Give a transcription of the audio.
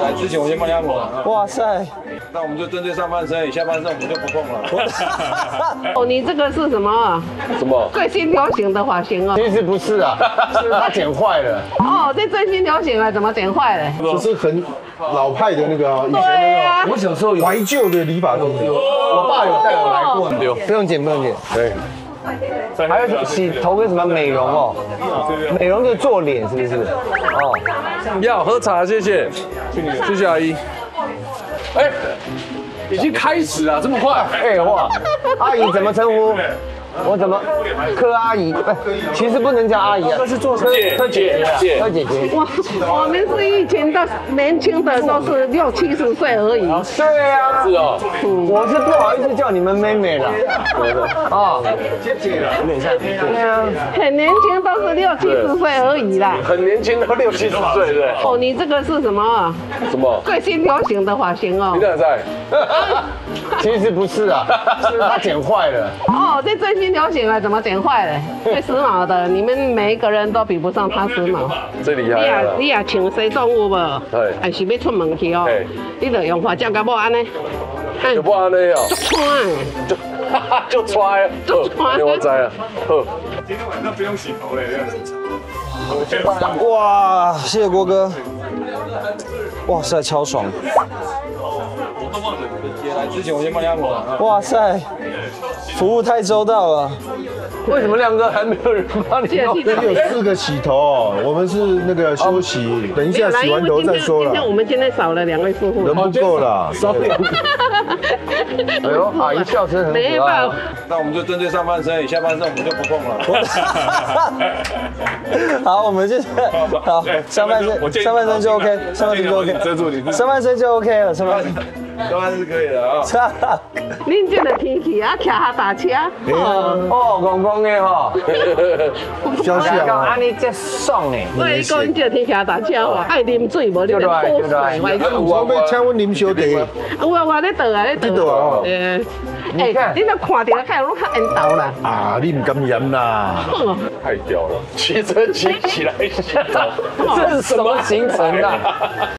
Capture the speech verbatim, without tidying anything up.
来之前我先帮你按摩。 哇塞！ 那我们就针对上半身，下半身我们就不碰了。 哦，你这个是什么？ 什么？ 最新流行的发型哦。 其实不是啊，是它剪坏了。 哦，这最新流行了，怎么剪坏了？ 这是很老派的那个啊，以前对呀、 那个我小时候怀旧的理发东西，我爸有带我来过。 不用剪，不用剪。 对。 还有洗头跟什么美容哦？美容就做脸是不是？哦， 要喝茶，谢谢，谢谢阿姨。哎，已经开始了，这么快？ 废话，阿姨怎么称呼？我怎么柯阿姨？哎，其实不能叫阿姨啊，是做柯柯姐姐，柯姐姐。 我我们是以前的年轻的都是六七十岁而已。 对啊， 是哦， 我是不好意思叫你们妹妹了。啊，姐姐了，有点像。对啊， 很年轻，都是六七十岁而已啦。 很年轻，都六七十岁，对。 哦，你这个是什么？ 什么？ 最新流行的发型哦你。哪在？ 其实不是啊，是它剪坏了。 哦，这最新流行了，怎么剪坏了？最时髦的，你们每一个人都比不上他时髦。 最厉你也害了。 你也穿西装有无？ 对还是要出门去哦嘿？ 你就用发胶甲我安尼， 就不安尼哦， 穿。 就就揣， 就揣我知啊，好。 哇，谢谢郭哥。哇塞，超爽！ 来之前我先帮你按摩。 哇塞，服务太周到了。为什么亮哥还没有人帮你弄？ 这里有四个洗头，我们是那个休息，等一下洗完头再说了。 今天我们今天少了两位师傅。 人不够了，少两个。 哎呦，阿姨笑声很可爱没办法。 那我们就针对上半身，下半身我们就不碰了。 好，我们就好，上半身上半身就 OK， 上半身就 OK， 遮住你， 上半身就 OK 了，上半身。 上半身是可以的啊。 恁这个天气啊，骑下打车，哦， 哦，公公的哈， 消息刚啊， 安尼这爽呢。 我跟你讲，恁这个天气啊，打车哦，爱啉水无？你就脱水，外我要请阮啉小茶。 我我咧倒啊，咧倒啊。诶，哎，你若看到看有较缘投啦。 啊，你唔敢染啦。 太屌了，骑车骑起来洗澡， 这是什么行程啊？